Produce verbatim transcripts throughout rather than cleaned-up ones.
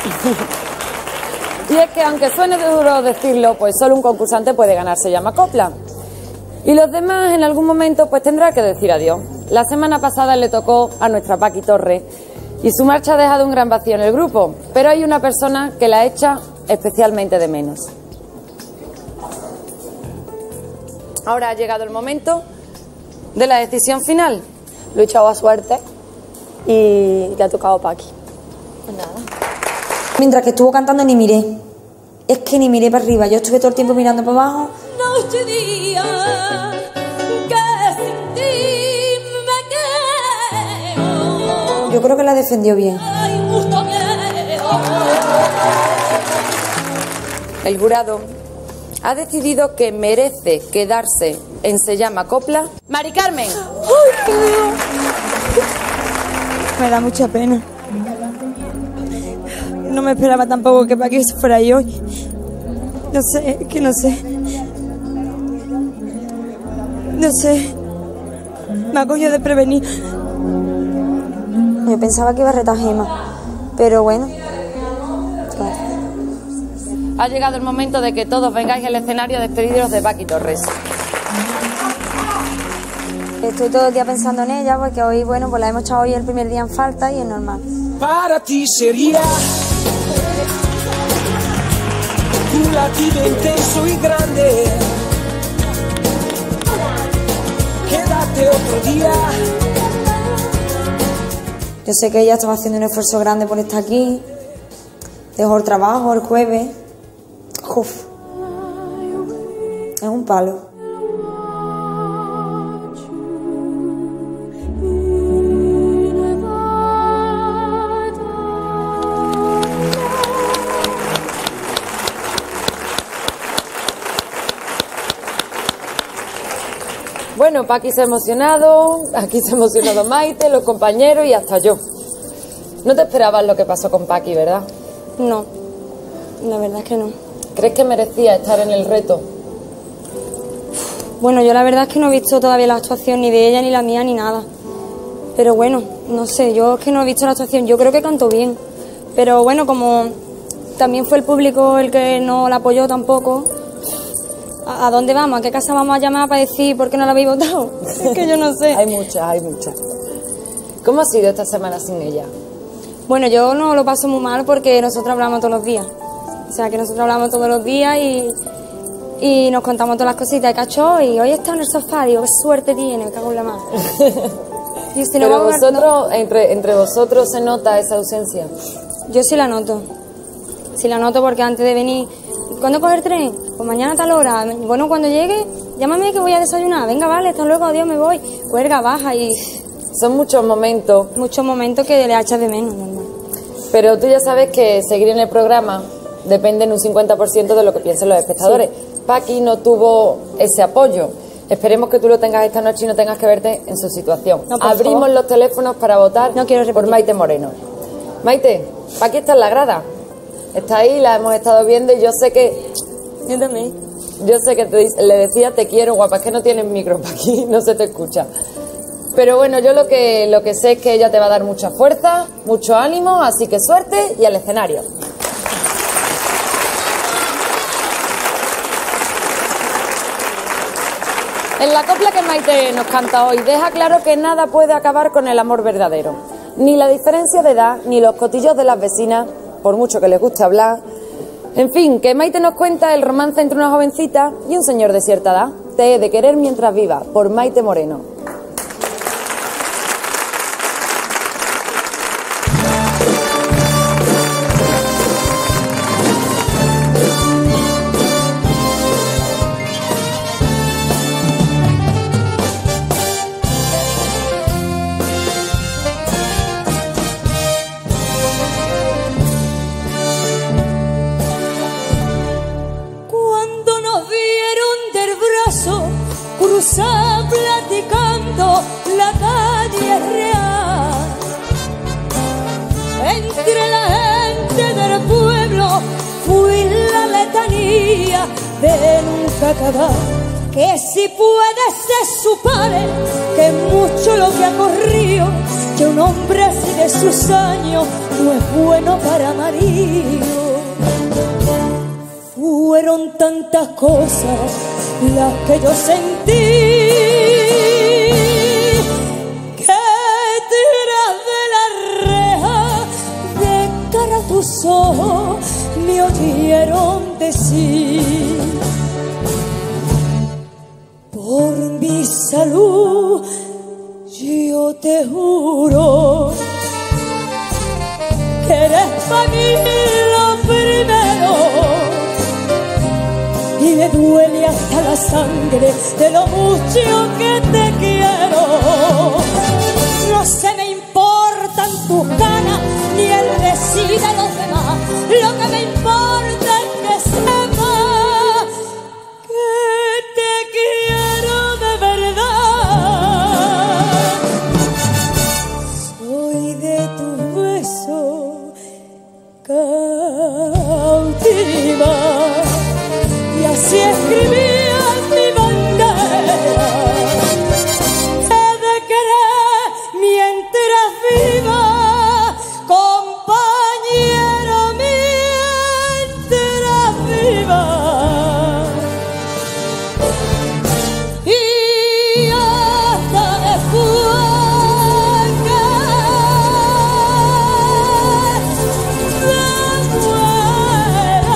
Y es que, aunque suene duro decirlo, pues solo un concursante puede ganar Se llama Copla. Y los demás, en algún momento, pues tendrá que decir adiós. La semana pasada le tocó a nuestra Paqui Torres y su marcha ha dejado un gran vacío en el grupo. Pero hay una persona que la echa especialmente de menos. Ahora ha llegado el momento de la decisión final. Lo he echado a suerte y le ha tocado a Paqui. Pues nada. Mientras que estuvo cantando ni miré. Es que ni miré para arriba. Yo estuve todo el tiempo mirando para abajo. Noche y día, que sin ti me quedo. Yo creo que la defendió bien. Hay mucho miedo. El jurado ha decidido que merece quedarse en Se llama Copla Mari Carmen. ¡Ay, qué Dios! Me da mucha pena. No me esperaba tampoco que Paqui se fuera ahí hoy. No sé, es que no sé. No sé. Me ha cogido de prevenir. Yo pensaba que iba a retar a Gemma, pero bueno. Claro. Ha llegado el momento de que todos vengáis al escenario a despediros de Paqui Torres. Estoy todo el día pensando en ella porque hoy, bueno, pues la hemos echado hoy el primer día en falta y es normal. Para ti sería un latido intenso y grande. Quédate otro día. Yo sé que ella estaba haciendo un esfuerzo grande por estar aquí. Dejó el trabajo el jueves. Uf. Es un palo. Bueno, Paqui se ha emocionado, aquí se ha emocionado Maite, los compañeros y hasta yo. No te esperabas lo que pasó con Paqui, ¿verdad? No, la verdad es que no. ¿Crees que merecía estar en el reto? Bueno, yo la verdad es que no he visto todavía la actuación ni de ella, ni la mía, ni nada. Pero bueno, no sé, yo es que no he visto la actuación. Yo creo que cantó bien. Pero bueno, como también fue el público el que no la apoyó tampoco, ¿a, a dónde vamos? ¿A qué casa vamos a llamar para decir por qué no la habéis votado? Es que yo no sé. Hay muchas, hay muchas. ¿Cómo ha sido esta semana sin ella? Bueno, yo no lo paso muy mal porque nosotros hablamos todos los días. O sea, que nosotros hablamos todos los días y, y nos contamos todas las cositas de cacho y hoy está en el sofá, digo, qué suerte tiene, me cago en la mano. Y si no Pero vamos a- vosotros, no- entre, entre vosotros se nota esa ausencia. Yo sí la noto. Sí la noto porque antes de venir, ¿cuándo coger el tren? Pues mañana a tal hora. Bueno, cuando llegue, llámame que voy a desayunar. Venga, vale, hasta luego, adiós, me voy. Cuelga, baja y Son muchos momentos, muchos momentos que le echas de menos, normal. pero tú ya sabes que seguir en el programa depende en un cincuenta por ciento de lo que piensen los espectadores. Paqui no tuvo ese apoyo. Esperemos que tú lo tengas esta noche y no tengas que verte en su situación. No, por Abrimos favor. los teléfonos para votar No quiero por repetir. Maite Moreno. Maite, Paqui está en la grada. Está ahí, la hemos estado viendo y yo sé que... Yo también. Yo sé que te dice- le decía te quiero, guapa, es que no tienes micro para aquí, no se te escucha. Pero bueno, yo lo que, lo que sé es que ella te va a dar mucha fuerza, mucho ánimo, así que suerte y al escenario. En la copla que Maite nos canta hoy, deja claro que nada puede acabar con el amor verdadero. Ni la diferencia de edad, ni los cotillos de las vecinas, por mucho que les guste hablar. En fin, que Maite nos cuenta el romance entre una jovencita y un señor de cierta edad. Te he de querer mientras viva, por Maite Moreno. Cuando nos vieron del brazo cruzar platicando la calle real, entre la gente del pueblo fui la letanía de nunca acabar. Que si puede ser su padre, que mucho lo que ha corrido, que un hombre así de sus años no es bueno para marido. Fueron tantas cosas las que yo sentí, que tras de la reja de cara a tus ojos me oyeron decir: por mi salud yo te juro que eres para mí lo primero, y me duele hasta la sangre de lo mucho que te quiero. No se me importan tus ganas ni el decir de los demás, lo que me importa es que sepas que te quiero de verdad. Soy de tus besos cautiva, y así escribía mi bandera, he de querer mientras viva, compañero, mientras viva. Y hasta después que me muera.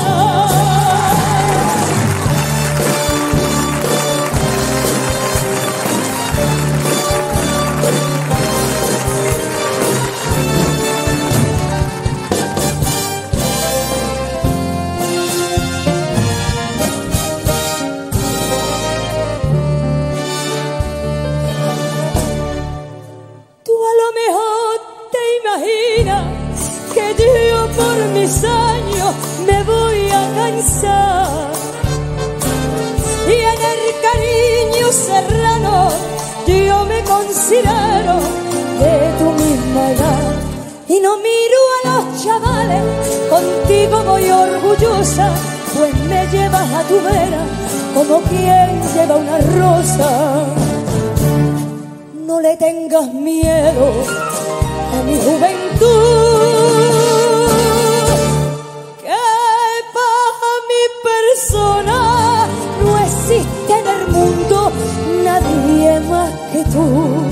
Tú a lo mejor te imaginas que yo por mis años me voy a cansar, y en el cariño serrano yo me considero de tu misma edad, y no miro a los chavales, contigo voy orgullosa, pues me llevas a tu vera como quien lleva una rosa. No le tengas miedo a mi juventud, que para mi persona no existe en el mundo nadie más que tú.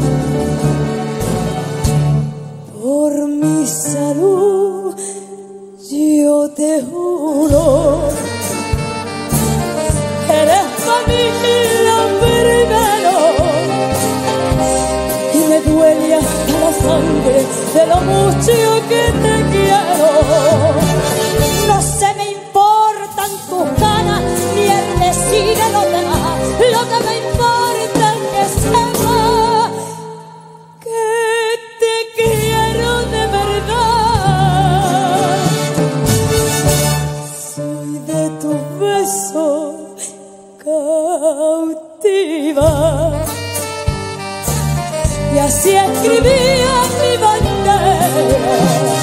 Por mi salud yo te juro, eres para mí lo primero, y me duele hasta la sangre de lo mucho que te quiero. No se me importan tus ganas ni el decir de los demás, lo que me importa es que sepas que te quiero de verdad. Soy de tus besos cautiva, y así escribía mi bandera,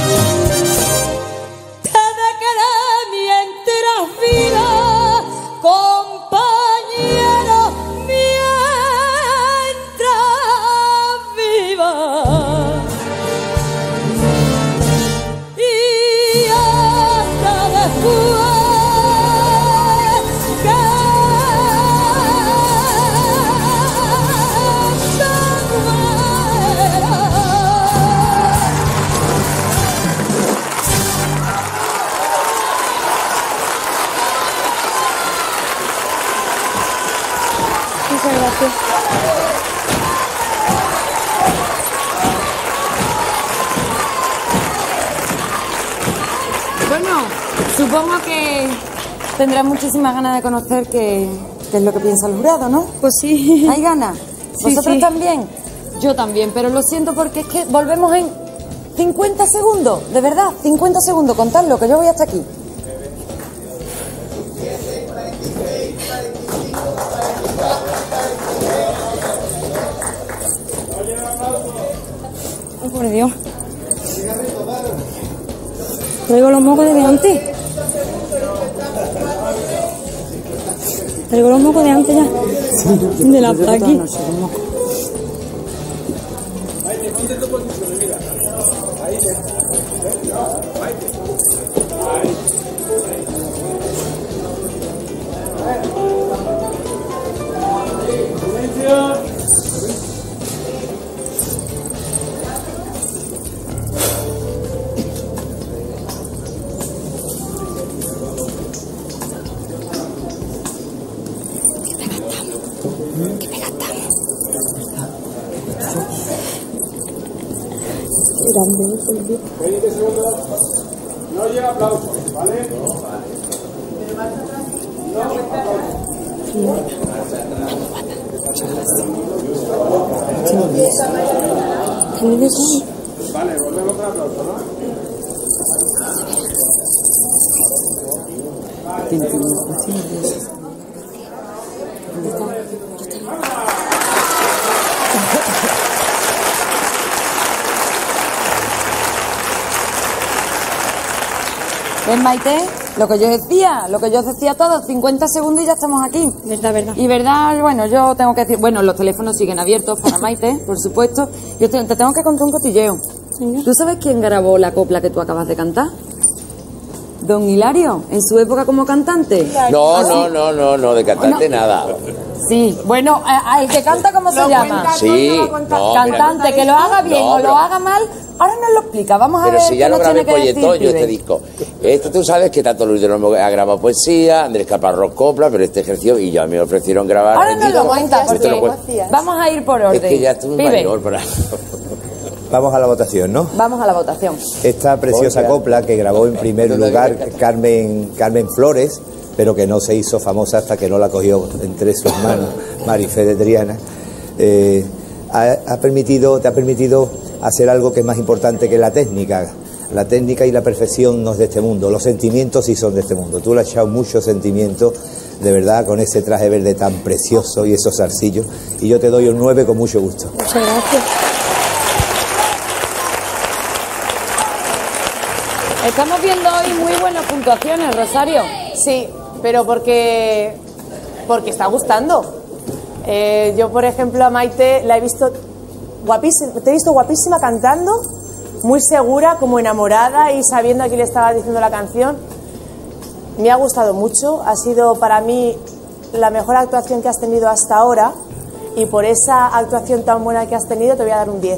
te de querer mientras viva, compañero, mientras viva. Y hasta después que Muchas gracias. Bueno, supongo que tendrás muchísimas ganas de conocer qué, qué es lo que piensa el jurado, ¿no? Pues sí. ¿Hay ganas? Sí, ¿Vosotros sí. también? Yo también, pero lo siento porque es que volvemos en cincuenta segundos, de verdad, cincuenta segundos, contadlo, que yo voy hasta aquí. Oh, por Dios. Traigo los mocos de antes. Traigo los mocos de antes ya. De la aquí. veinte segundos. No lleva aplausos, ¿vale? Vale, volvemos con aplauso, ¿no? ¿Ves, Maite? Lo que yo decía, lo que yo decía todo, cincuenta segundos y ya estamos aquí. Verdad, verdad. Y verdad, bueno, yo tengo que decir, bueno, los teléfonos siguen abiertos para Maite, por supuesto. Yo te, te tengo que contar un cotilleo. Venga. ¿Tú sabes quién grabó la copla que tú acabas de cantar? Don Hilario, en su época como cantante. No, no, no, no, no, de cantante nada. Sí, bueno, a- a- el que canta, ¿cómo se llama? Sí, no, Cantante, mira, que lo haga bien No, o pero- lo haga mal, ahora nos lo explica. Vamos a pero ver si ya qué lo nos grabé tiene que decir, Polletón yo este pibe. disco. Esto tú sabes que tanto Luis de Olmo ha grabado poesía, Andrés Caparrós copla, pero este ejerció y ya me ofrecieron grabar. Ahora el nos lo disco. cuenta, Yo te lo porque cuento. vamos a ir por orden. Es que ya estoy muy Pibe, mayor para... Vamos a la votación, ¿no? vamos a la votación. Esta preciosa copla que grabó en primer lugar Carmen, Carmen Flores, pero que no se hizo famosa hasta que no la cogió entre sus manos Marifé de Triana, eh, ha, ha permitido, te ha permitido hacer algo que es más importante que la técnica. La técnica y la perfección no es de este mundo, los sentimientos sí son de este mundo. Tú le has echado mucho sentimiento, de verdad, con ese traje verde tan precioso y esos zarcillos, y yo te doy un nueve con mucho gusto. Muchas gracias. Estamos viendo hoy muy buenas puntuaciones, Rosario. Sí, pero porque, porque está gustando. Eh, yo, por ejemplo, a Maite la he visto guapísima, te he visto guapísima cantando, muy segura, como enamorada y sabiendo a quién le estaba diciendo la canción. Me ha gustado mucho, ha sido para mí la mejor actuación que has tenido hasta ahora y por esa actuación tan buena que has tenido te voy a dar un diez.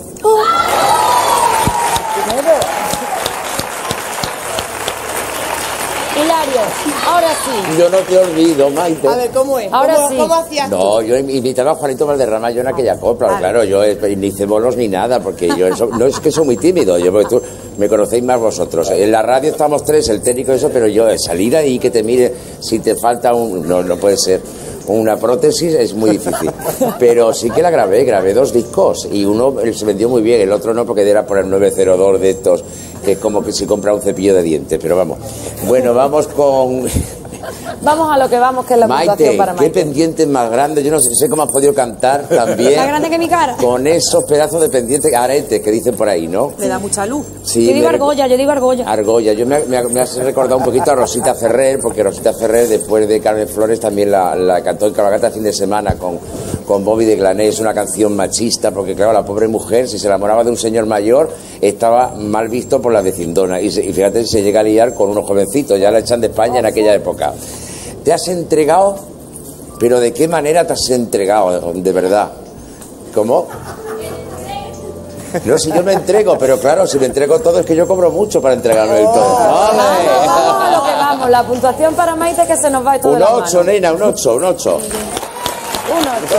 Hilario, ahora sí. Yo no te olvido, Maite. A ver, ¿cómo es? Ahora ¿Cómo, sí. ¿Cómo hacías tú? No, yo invitaba a Juanito Valderrama yo en aquella copla, Vale. claro, yo eh, ni hice bolos ni nada, porque yo eso- no es que soy muy tímido, yo porque tú me conocéis más vosotros. En la radio estamos tres, el técnico y eso, pero yo eh, salir ahí que te mire si te falta un... No, no puede ser. Una prótesis es muy difícil. Pero sí que la grabé, grabé dos discos y uno eh, se vendió muy bien, el otro no porque era por el nueve cero dos de estos, que es como que si compra un cepillo de dientes, pero vamos. Bueno, vamos con... Vamos a lo que vamos, que es la puntuación Maite, para qué Maite. pendientes más grandes. Yo no sé, sé cómo has podido cantar también. Más grande que mi cara. Con esos pedazos de pendientes, aretes que dicen por ahí, ¿no? Le da mucha luz. Sí, Yo digo me- argolla, yo digo argolla. Argolla. Yo me, me, me has recordado un poquito a Rosita Ferrer, porque Rosita Ferrer, después de Carmen Flores, también la, la cantó en Cabalgata fin de semana con, con Bobby de Glané. Es una canción machista, porque claro, la pobre mujer, si se enamoraba de un señor mayor, estaba mal visto por la vecindona. Y, se- y fíjate si se llega a liar con unos jovencitos, ya la echan de España en aquella época. Te has entregado, pero ¿de qué manera te has entregado, de verdad? ¿Cómo? No, si yo me entrego, pero claro, si me entrego todo es que yo cobro mucho para entregarme el todo. Vamos, ¡Ole! vamos a lo que vamos. La puntuación para Maite que se nos va esto de Un las ocho, manos. nena, un ocho, un ocho. Un ocho.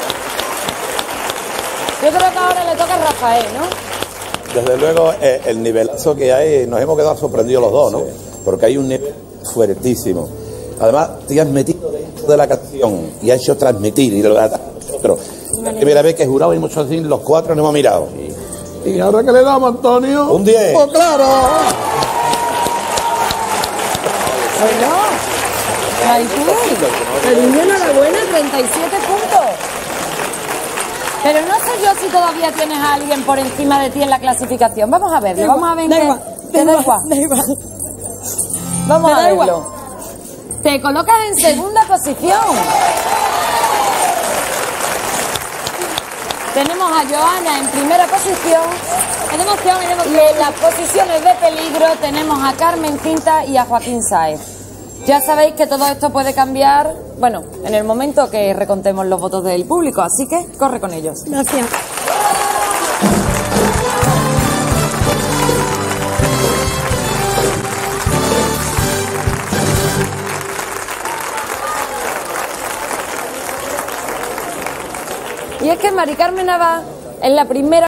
Yo creo que ahora le toca a Rafael, ¿no? Desde luego, eh, el nivelazo que hay, nos hemos quedado sorprendidos los dos, ¿no? Porque hay un nivel fuertísimo. Además, te has metido dentro de la canción y has hecho transmitir y lo das a nosotros. La primera vez que jurado y muchos así, los cuatro nos hemos mirado. ¿Y ahora qué le damos, Antonio? Un diez. ¡Oh, claro! Bueno, Maite, cariño, enhorabuena, treinta y siete puntos. Pero no sé yo si todavía tienes a alguien por encima de ti en la clasificación. Vamos a verlo, vamos a ver. Da qué- igual, ¿Te da igual? da igual. Vamos Me a da igual. verlo. Te colocas en segunda posición. Tenemos a Joana en primera posición. Es de emoción, es de emoción. Y en las posiciones de peligro tenemos a Carmen Cinta y a Joaquín Sáez. Ya sabéis que todo esto puede cambiar, bueno, en el momento que recontemos los votos del público, así que corre con ellos. Gracias. Y es que Mari Carmen Abad es la primera